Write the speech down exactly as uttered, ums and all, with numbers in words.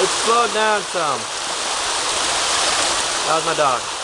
It's slowed down some. That was my dog.